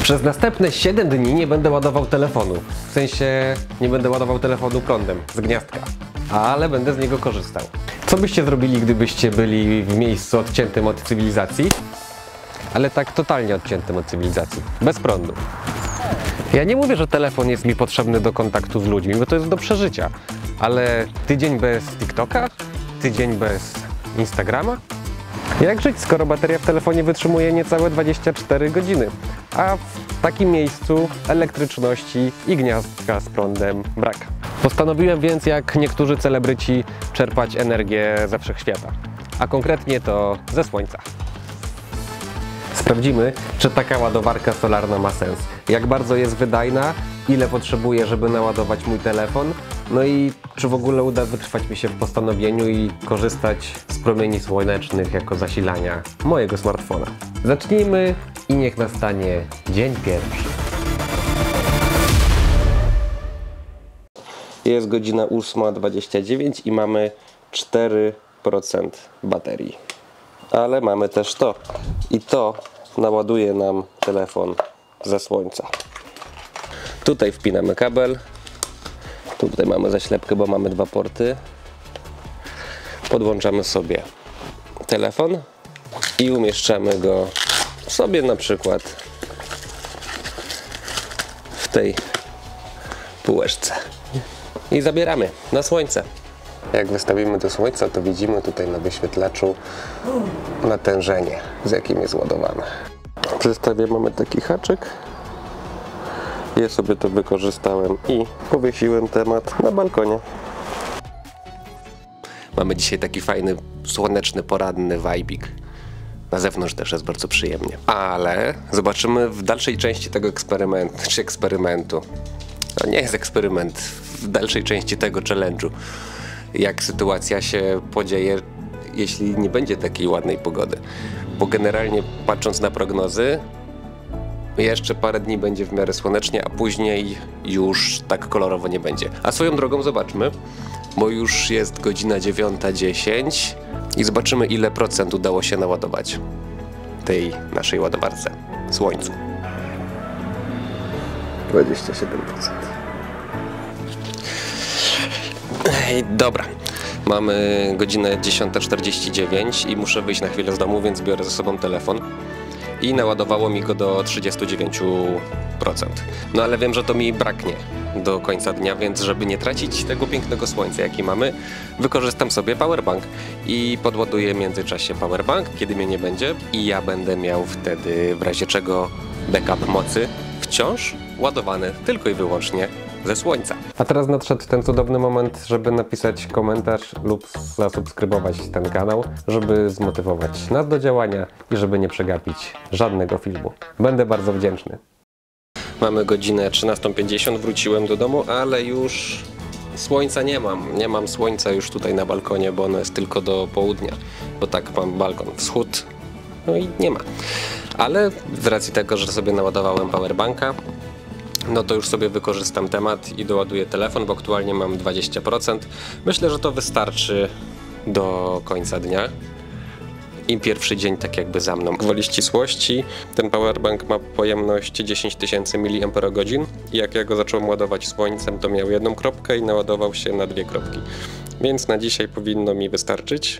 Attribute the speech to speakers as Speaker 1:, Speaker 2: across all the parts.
Speaker 1: Przez następne 7 dni nie będę ładował telefonu. W sensie nie będę ładował telefonu prądem z gniazdka, ale będę z niego korzystał. Co byście zrobili, gdybyście byli w miejscu odciętym od cywilizacji? Ale tak totalnie odciętym od cywilizacji. Bez prądu. Ja nie mówię, że telefon jest mi potrzebny do kontaktu z ludźmi, bo to jest do przeżycia. Ale tydzień bez TikToka? Tydzień bez Instagrama? Jak żyć, skoro bateria w telefonie wytrzymuje niecałe 24 godziny? A w takim miejscu elektryczności i gniazdka z prądem brak. Postanowiłem więc, jak niektórzy celebryci, czerpać energię ze wszechświata. A konkretnie to ze słońca. Sprawdzimy, czy taka ładowarka solarna ma sens. Jak bardzo jest wydajna, ile potrzebuję, żeby naładować mój telefon, no i czy w ogóle uda wytrwać mi się w postanowieniu i korzystać z promieni słonecznych jako zasilania mojego smartfona. Zacznijmy i niech nastanie dzień pierwszy. Jest godzina 8:29 i mamy 4% baterii. Ale mamy też to. I to naładuje nam telefon ze słońca. Tutaj wpinamy kabel. Tutaj mamy zaślepkę, bo mamy 2 porty. Podłączamy sobie telefon i umieszczamy go sobie na przykład w tej półeczce. I zabieramy na słońce. Jak wystawimy do słońca, to widzimy tutaj na wyświetlaczu natężenie, z jakim jest ładowane. W zestawie mamy taki haczyk. Ja sobie to wykorzystałem i powiesiłem temat na balkonie. Mamy dzisiaj taki fajny, słoneczny, poranny wajbik. Na zewnątrz też jest bardzo przyjemnie. Ale zobaczymy w dalszej części tego eksperymentu. To nie jest eksperyment, w dalszej części tego challenge'u. Jak sytuacja się podzieje, jeśli nie będzie takiej ładnej pogody. Bo generalnie patrząc na prognozy, jeszcze parę dni będzie w miarę słonecznie, a później już tak kolorowo nie będzie. A swoją drogą zobaczmy, bo już jest godzina 9:10 i zobaczymy, ile procent udało się naładować tej naszej ładowarce słońcu. 27%. Dobra, mamy godzinę 10:49 i muszę wyjść na chwilę z domu, więc biorę ze sobą telefon. I naładowało mi go do 39%. No ale wiem, że to mi braknie do końca dnia, więc żeby nie tracić tego pięknego słońca, jaki mamy, wykorzystam sobie powerbank i podładuję w międzyczasie powerbank, kiedy mnie nie będzie, i ja będę miał wtedy w razie czego backup mocy wciąż ładowany tylko i wyłącznie ze słońca. A teraz nadszedł ten cudowny moment, żeby napisać komentarz lub zasubskrybować ten kanał, żeby zmotywować nas do działania i żeby nie przegapić żadnego filmu. Będę bardzo wdzięczny. Mamy godzinę 13:50, wróciłem do domu, ale już słońca nie mam. Nie mam słońca już tutaj na balkonie, bo ono jest tylko do południa. Bo tak, mam balkon wschód, no i nie ma. Ale z racji tego, że sobie naładowałem powerbanka, no to już sobie wykorzystam temat i doładuję telefon, bo aktualnie mam 20%. Myślę, że to wystarczy do końca dnia. I pierwszy dzień tak jakby za mną. Gwoli ścisłości, ten powerbank ma pojemność 10 000 mAh i jak ja go zacząłem ładować słońcem, to miał 1 kropkę i naładował się na 2 kropki. Więc na dzisiaj powinno mi wystarczyć.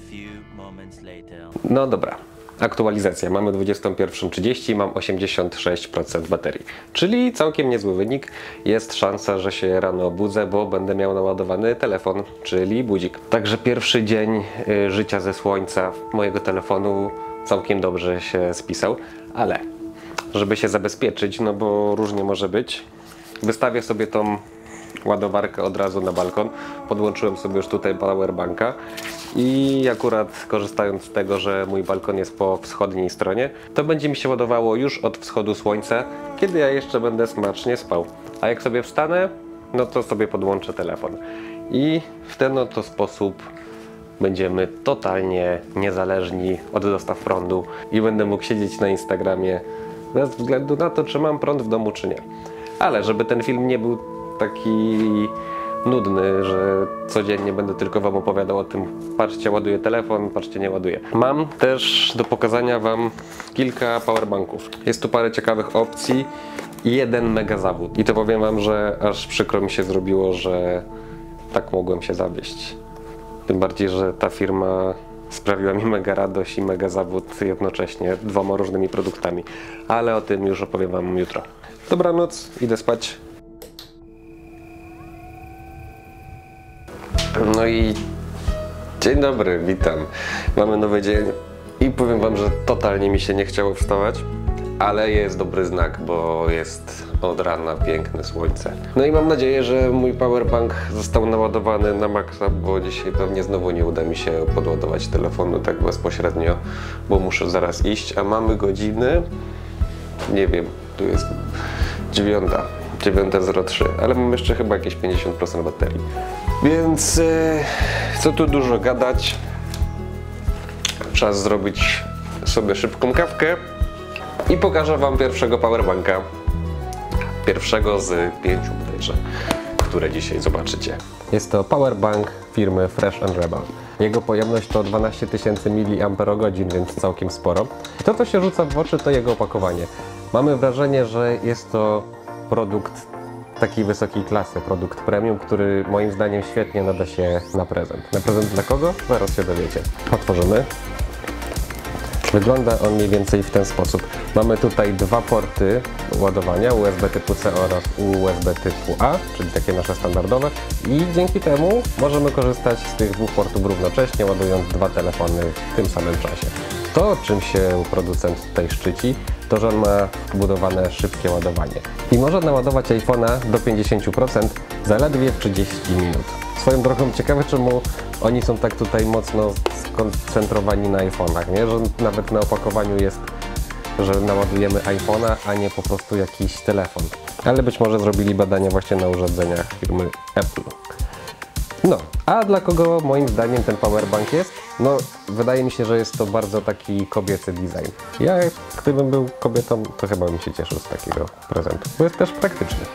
Speaker 1: No dobra. Aktualizacja. Mamy 21:30, mam 86% baterii. Czyli całkiem niezły wynik. Jest szansa, że się rano obudzę, bo będę miał naładowany telefon, czyli budzik. Także pierwszy dzień życia ze słońca mojego telefonu całkiem dobrze się spisał. Ale żeby się zabezpieczyć, no bo różnie może być, wystawię sobie tą ładowarkę od razu na balkon. Podłączyłem sobie już tutaj powerbanka i akurat korzystając z tego, że mój balkon jest po wschodniej stronie, to będzie mi się ładowało już od wschodu słońca, kiedy ja jeszcze będę smacznie spał. A jak sobie wstanę, no to sobie podłączę telefon. I w ten oto sposób będziemy totalnie niezależni od dostaw prądu i będę mógł siedzieć na Instagramie bez względu na to, czy mam prąd w domu, czy nie. Ale żeby ten film nie był taki nudny, że codziennie będę tylko wam opowiadał o tym, patrzcie, ładuję telefon, patrzcie, nie ładuję. Mam też do pokazania wam kilka powerbanków. Jest tu parę ciekawych opcji i jeden mega zawód. I to powiem wam, że aż przykro mi się zrobiło, że tak mogłem się zawieść. Tym bardziej, że ta firma sprawiła mi mega radość i mega zawód jednocześnie, dwoma różnymi produktami. Ale o tym już opowiem wam jutro. Dobranoc, idę spać. No i dzień dobry, witam. Mamy nowy dzień i powiem wam, że totalnie mi się nie chciało wstawać, ale jest dobry znak, bo jest od rana piękne słońce. No i mam nadzieję, że mój powerbank został naładowany na maksa, bo dzisiaj pewnie znowu nie uda mi się podładować telefonu tak bezpośrednio, bo muszę zaraz iść, a mamy godziny, nie wiem, tu jest 9:03, ale mam jeszcze chyba jakieś 50% baterii. Więc co tu dużo gadać, czas zrobić sobie szybką kawkę i pokażę wam pierwszego powerbanka. Pierwszego z 5 bodajże, które dzisiaj zobaczycie. Jest to powerbank firmy Fresh & Rebel. Jego pojemność to 12 000 mAh, więc całkiem sporo. To, co się rzuca w oczy, to jego opakowanie. Mamy wrażenie, że jest to produkt takiej wysokiej klasy, produkt premium, który moim zdaniem świetnie nada się na prezent. Na prezent dla kogo? Zaraz się dowiecie. Otworzymy. Wygląda on mniej więcej w ten sposób. Mamy tutaj dwa porty ładowania, USB typu C oraz USB typu A, czyli takie nasze standardowe, i dzięki temu możemy korzystać z tych dwóch portów równocześnie, ładując dwa telefony w tym samym czasie. To, czym się producent tutaj szczyci, to, że on ma wbudowane szybkie ładowanie i może naładować iPhone'a do 50% zaledwie w 30 minut. Swoją drogą ciekawe, czemu oni są tak tutaj mocno skoncentrowani na iPhone'ach, nie? Że nawet na opakowaniu jest, że naładujemy iPhone'a, a nie po prostu jakiś telefon. Ale być może zrobili badania właśnie na urządzeniach firmy Apple. No, a dla kogo moim zdaniem ten powerbank jest? No, wydaje mi się, że jest to bardzo taki kobiecy design. Ja, gdybym był kobietą, to chyba bym się cieszył z takiego prezentu, bo jest też praktyczny.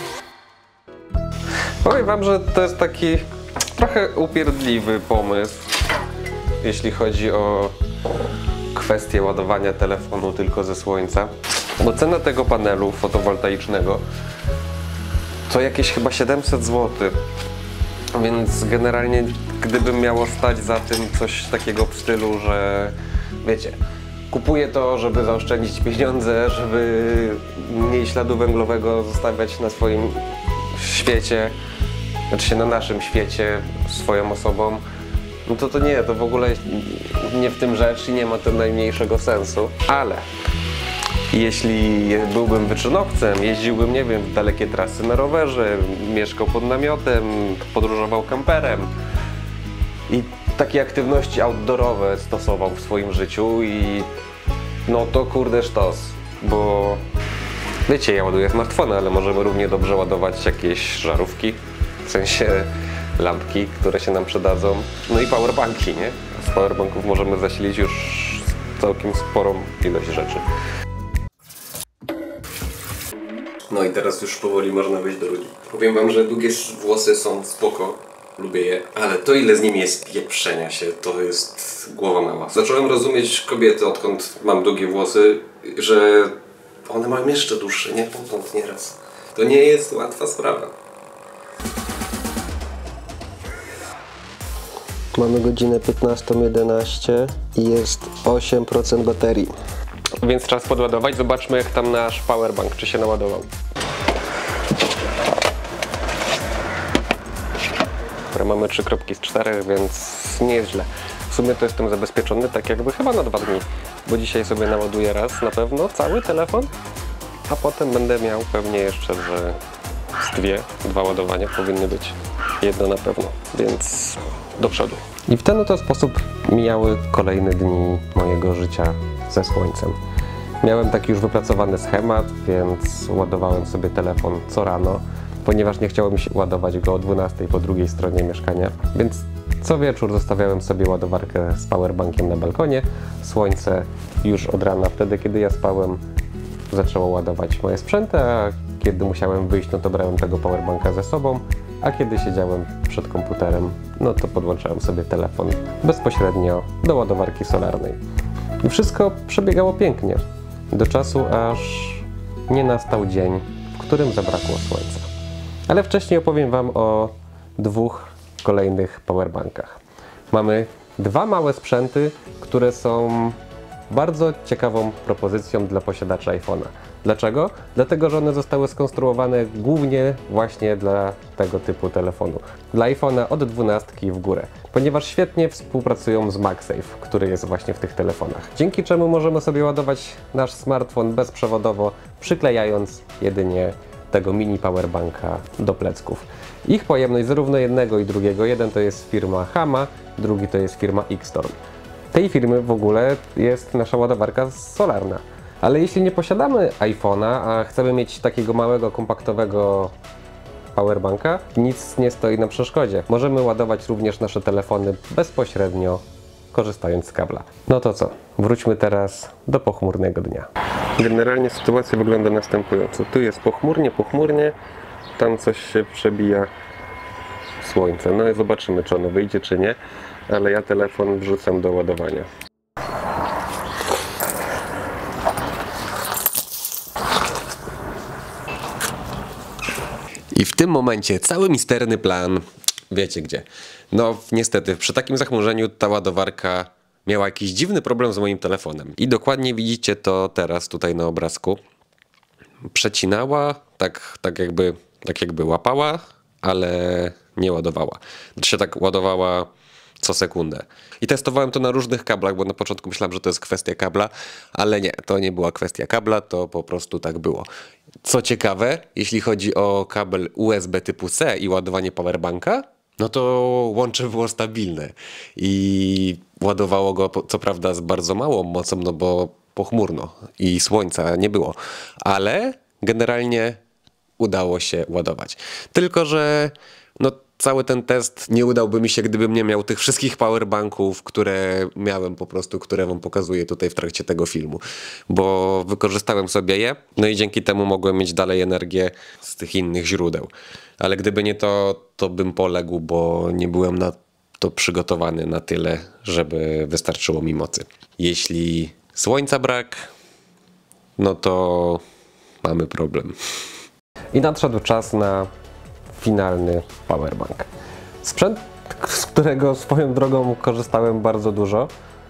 Speaker 1: Powiem wam, że to jest taki trochę upierdliwy pomysł, jeśli chodzi o kwestię ładowania telefonu tylko ze słońca, bo cena tego panelu fotowoltaicznego to jakieś chyba 700 zł. Więc generalnie, gdybym miało stać za tym coś takiego w stylu, że wiecie, kupuję to, żeby zaoszczędzić pieniądze, żeby mniej śladu węglowego zostawiać na swoim świecie, znaczy na naszym świecie, swoją osobą, no to nie, to w ogóle nie w tym rzecz i nie ma to najmniejszego sensu. Ale jeśli byłbym wyczynowcem, jeździłbym, nie wiem, w dalekie trasy na rowerze, mieszkał pod namiotem, podróżował kamperem i takie aktywności outdoorowe stosował w swoim życiu i no to kurde sztos, bo wiecie, ja ładuję smartfony, ale możemy równie dobrze ładować jakieś żarówki, w sensie lampki, które się nam przydadzą, no i powerbanki, nie? Z powerbanków możemy zasilić już całkiem sporą ilość rzeczy. No i teraz już powoli można wejść do ludzi. Powiem wam, że długie włosy są spoko, lubię je, ale to ile z nimi jest pieprzenia się, to jest głowa mała. Zacząłem rozumieć kobiety, odkąd mam długie włosy, że one mają jeszcze dłuższe, nie potąd nieraz. To nie jest łatwa sprawa. Mamy godzinę 15:11 i jest 8% baterii. Więc czas podładować. Zobaczmy, jak tam nasz powerbank, czy się naładował. Dobra, mamy 3 kropki z 4, więc nie jest źle. W sumie to jestem zabezpieczony tak jakby chyba na 2 dni, bo dzisiaj sobie naładuję raz na pewno cały telefon, a potem będę miał pewnie jeszcze, że z 2 ładowania powinny być. Jedno na pewno, więc do przodu. I w ten oto sposób mijały kolejne dni mojego życia ze słońcem. Miałem taki już wypracowany schemat, więc ładowałem sobie telefon co rano, ponieważ nie chciało mi się ładować go o 12 po drugiej stronie mieszkania, więc co wieczór zostawiałem sobie ładowarkę z powerbankiem na balkonie. Słońce już od rana, wtedy kiedy ja spałem, zaczęło ładować moje sprzęty, a kiedy musiałem wyjść, no to brałem tego powerbanka ze sobą a kiedy siedziałem przed komputerem, no to podłączałem sobie telefon bezpośrednio do ładowarki solarnej. I wszystko przebiegało pięknie, do czasu aż nie nastał dzień, w którym zabrakło słońca. Ale wcześniej opowiem Wam o dwóch kolejnych powerbankach. Mamy dwa małe sprzęty, które są bardzo ciekawą propozycją dla posiadaczy iPhone'a. Dlaczego? Dlatego, że one zostały skonstruowane głównie właśnie dla tego typu telefonu. Dla iPhone'a od 12 w górę, ponieważ świetnie współpracują z MagSafe, który jest właśnie w tych telefonach. Dzięki czemu możemy sobie ładować nasz smartfon bezprzewodowo, przyklejając jedynie tego mini powerbanka do plecków. Ich pojemność zarówno jednego i drugiego, jeden to jest firma Hama, drugi to jest firma Xtorm. Tej firmy w ogóle jest nasza ładowarka solarna. Ale jeśli nie posiadamy iPhone'a, a chcemy mieć takiego małego, kompaktowego powerbanka, nic nie stoi na przeszkodzie. Możemy ładować również nasze telefony bezpośrednio, korzystając z kabla. No to co? Wróćmy teraz do pochmurnego dnia. Generalnie sytuacja wygląda następująco. Tu jest pochmurnie, tam coś się przebija słońce. No i zobaczymy, czy ono wyjdzie, czy nie. Ale ja telefon wrzucam do ładowania. I w tym momencie cały misterny plan, wiecie gdzie. No niestety, przy takim zachmurzeniu ta ładowarka miała jakiś dziwny problem z moim telefonem. I dokładnie widzicie to teraz tutaj na obrazku. Przecinała, tak jakby łapała, ale nie ładowała. Znaczy się tak ładowała co sekundę. I testowałem to na różnych kablach, bo na początku myślałem, że to jest kwestia kabla, ale nie, to nie była kwestia kabla, to po prostu tak było. Co ciekawe, jeśli chodzi o kabel USB typu C i ładowanie powerbanka, no to łącze było stabilne i ładowało go co prawda z bardzo małą mocą, no bo pochmurno i słońca nie było, ale generalnie udało się ładować. Tylko że no cały ten test nie udałby mi się, gdybym nie miał tych wszystkich powerbanków, które miałem po prostu, które wam pokazuję tutaj w trakcie tego filmu. Bo wykorzystałem sobie je, no i dzięki temu mogłem mieć dalej energię z tych innych źródeł. Ale gdyby nie to, to bym poległ, bo nie byłem na to przygotowany na tyle, żeby wystarczyło mi mocy. Jeśli słońca brak, no to mamy problem. I nadszedł czas na finalny powerbank. Sprzęt, z którego swoją drogą korzystałem bardzo dużo,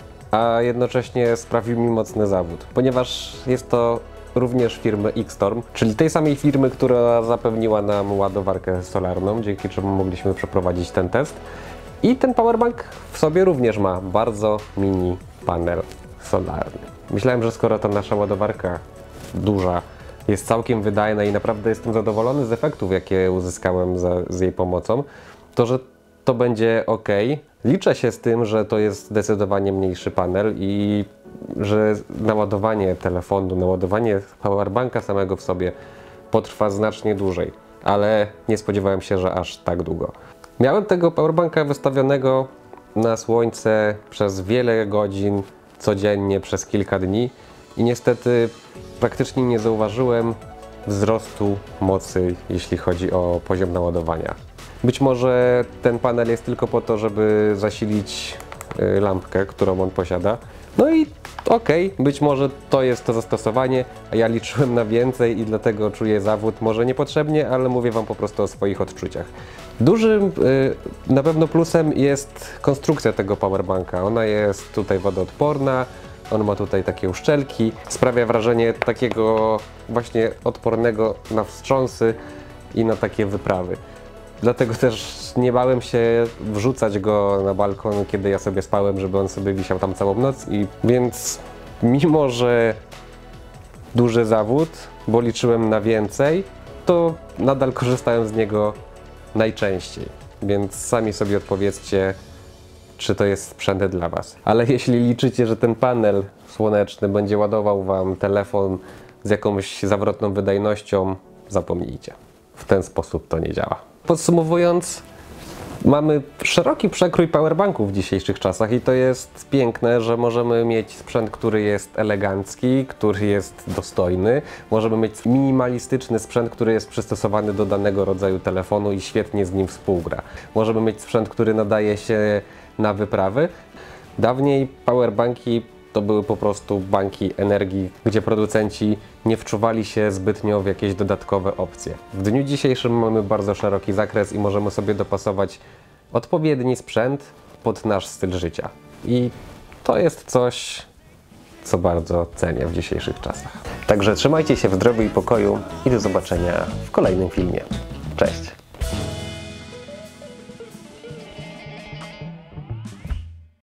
Speaker 1: a jednocześnie sprawił mi mocny zawód, ponieważ jest to również firmy Xtorm, czyli tej samej firmy, która zapewniła nam ładowarkę solarną, dzięki czemu mogliśmy przeprowadzić ten test. I ten powerbank w sobie również ma bardzo mini panel solarny. Myślałem, że skoro ta nasza ładowarka duża jest całkiem wydajna i naprawdę jestem zadowolony z efektów, jakie uzyskałem z jej pomocą, to że to będzie ok. Liczę się z tym, że to jest zdecydowanie mniejszy panel i że naładowanie telefonu, naładowanie powerbanka samego w sobie potrwa znacznie dłużej, ale nie spodziewałem się, że aż tak długo. Miałem tego powerbanka wystawionego na słońce przez wiele godzin, codziennie, przez kilka dni i niestety praktycznie nie zauważyłem wzrostu mocy, jeśli chodzi o poziom naładowania. Być może ten panel jest tylko po to, żeby zasilić lampkę, którą on posiada. No i okej, być może to jest to zastosowanie, a ja liczyłem na więcej i dlatego czuję zawód, może niepotrzebnie, ale mówię wam po prostu o swoich odczuciach. Dużym na pewno plusem jest konstrukcja tego powerbanka. Ona jest tutaj wodoodporna, on ma tutaj takie uszczelki, sprawia wrażenie takiego właśnie odpornego na wstrząsy i na takie wyprawy. Dlatego też nie bałem się wrzucać go na balkon, kiedy ja sobie spałem, żeby on sobie wisiał tam całą noc. Więc mimo, że duży zawód, bo liczyłem na więcej, to nadal korzystałem z niego najczęściej. Więc sami sobie odpowiedzcie, czy to jest sprzęt dla Was. Ale jeśli liczycie, że ten panel słoneczny będzie ładował Wam telefon z jakąś zawrotną wydajnością, zapomnijcie. W ten sposób to nie działa. Podsumowując, Mamy szeroki przekrój powerbanków w dzisiejszych czasach i to jest piękne, że możemy mieć sprzęt, który jest elegancki, który jest dostojny. Możemy mieć minimalistyczny sprzęt, który jest przystosowany do danego rodzaju telefonu i świetnie z nim współgra. Możemy mieć sprzęt, który nadaje się na wyprawy. Dawniej powerbanki to były po prostu banki energii, gdzie producenci nie wczuwali się zbytnio w jakieś dodatkowe opcje. W dniu dzisiejszym mamy bardzo szeroki zakres i możemy sobie dopasować odpowiedni sprzęt pod nasz styl życia. I to jest coś, co bardzo cenię w dzisiejszych czasach. Także trzymajcie się w zdrowiu i pokoju i do zobaczenia w kolejnym filmie. Cześć!